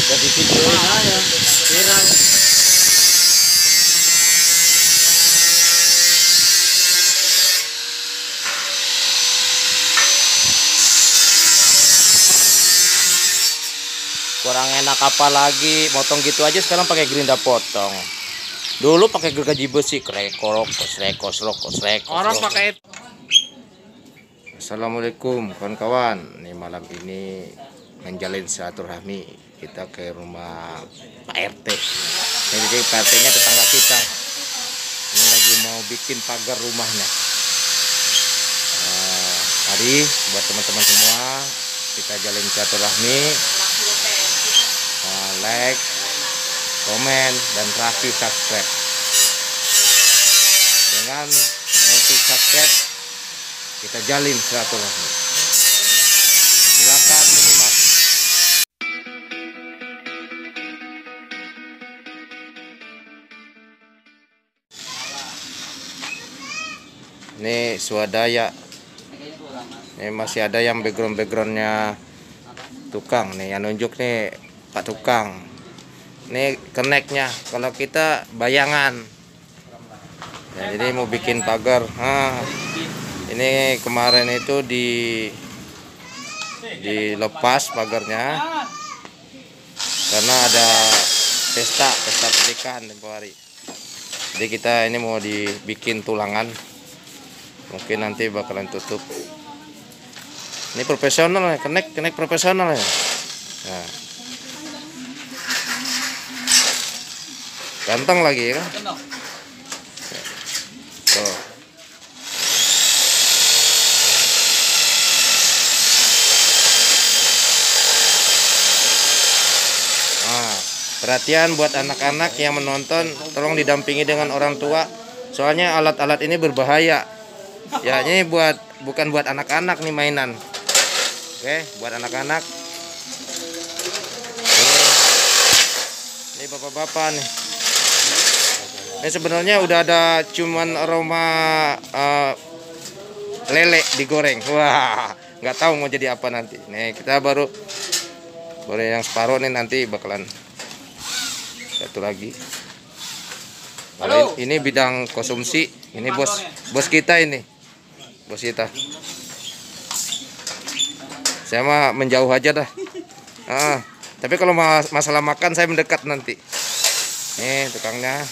Jadi videoin aja viral. Kurang enak apa lagi, motong gitu aja sekarang pakai gerinda potong. Dulu pakai gergaji besi, krekorok, kosrek. Orang pakai. Assalamualaikum kawan-kawan. Nih malam ini menjalin silaturahmi kita ke rumah Pak RT. Ini jadi Pak RT-nya tetangga kita. Ini lagi mau bikin pagar rumahnya. Mari buat teman-teman semua kita jalin silaturahmi. Like, komen, dan terakhir subscribe. Dengan notif subscribe kita jalin silaturahmi. Silakan menyimak. Ini swadaya. Ini masih ada yang backgroundnya tukang nih, yang nunjuk nih Pak tukang. Ini keneknya, kalau kita bayangan. Ya, jadi mau bikin pagar. Ini kemarin itu dilepas pagarnya karena ada pesta pernikahan tempoh hari. Jadi kita ini mau dibikin tulangan. Mungkin nanti bakalan tutup. Ini profesional ya, kenek profesional ya. Nah. Ganteng lagi ya kan? Tuh. Perhatian buat anak-anak yang menonton, tolong didampingi dengan orang tua. Soalnya alat-alat ini berbahaya. Ya, ini bukan buat anak-anak nih mainan. Oke, buat anak-anak. Ini bapak-bapak nih. Ini sebenarnya udah ada cuman aroma lele digoreng. Wah, nggak tahu mau jadi apa nanti. Nih kita baru yang separuh nih, nanti bakalan satu lagi. Kalau ini bidang konsumsi, ini bos kita ini, bos kita. Saya mah menjauh aja dah. Tapi kalau masalah makan saya mendekat nanti. Nih tukangnya.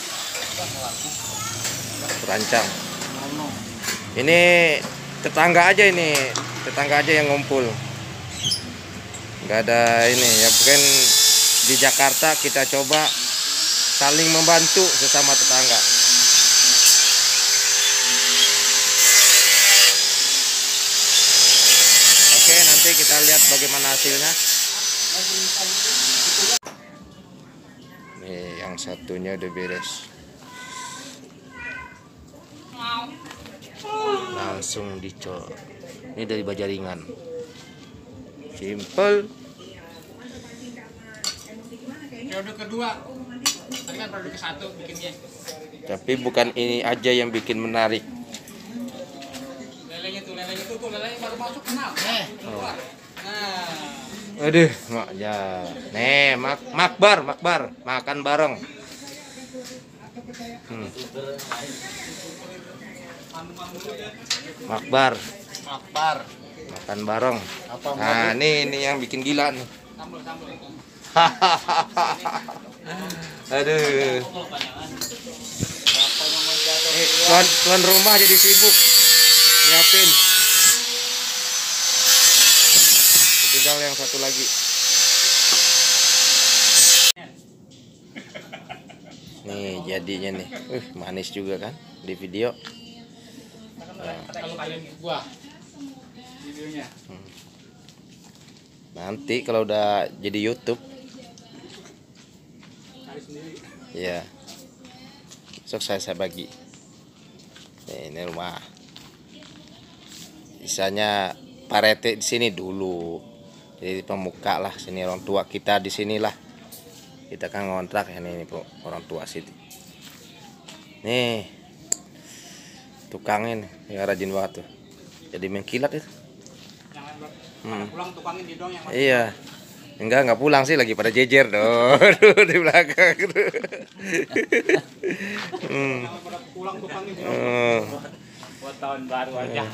Terancang. Ini tetangga aja yang ngumpul. Nggak ada ini ya, mungkin di Jakarta kita coba saling membantu sesama tetangga. Oke, nanti kita lihat bagaimana hasilnya. Nih yang satunya udah beres. Langsung dicor. Ini dari baja ringan. Simple. Periode kedua. Tadi kan periode ke-1 bikinnya. Tapi bukan ini aja yang bikin menarik. Lelenya tuh lelenya baru masuk kenal. Keluar. Nah. Aduh, mak ya. Nih, makbar, makan bareng. Makbar. Makan bareng. Nah, ini yang bikin gila nih. Aduh. Tuan rumah jadi sibuk nyiapin. Tinggal yang satu lagi. Nih jadinya nih. Manis juga kan di video. Nanti kalau udah jadi YouTube. Ya. Besok saya bagi. Ini rumah. Misalnya Pak RT di sini dulu. Jadi pemuka lah, sini orang tua kita di sinilah. Kita kan ngontrak ya, ini orang tua sini. Nih. Tukangin yang rajin banget tuh. Jadi mengkilat itu. Pulang tukangin di dong yang iya. Enggak pulang sih, lagi pada jejer doh. Aduh, di belakang. Pada pulang tukang ini. Oh. Buat tahun baru aja.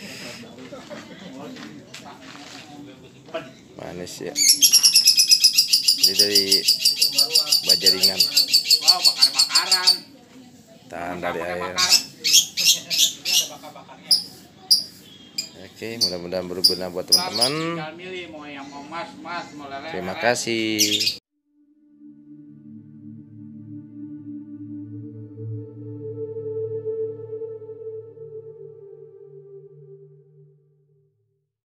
Manis ya. Ini dari Bajaringan. Wow, bakar-bakaran. Tahan dari air. Bakar. Ada bakar-bakarnya. Oke, mudah-mudahan berguna buat teman-teman. Tinggal milih mau yang mau mas, mau lele. Terima kasih.